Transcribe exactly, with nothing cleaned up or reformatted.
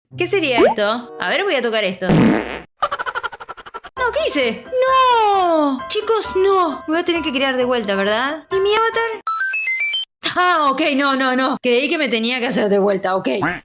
¿Qué sería esto? A ver, voy a tocar esto. No, ¿qué hice? ¡No! Chicos, no. Me voy a tener que crear de vuelta, ¿verdad? ¿Y mi avatar? Ah, ok, no, no, no. Creí que me tenía que hacer de vuelta, ok.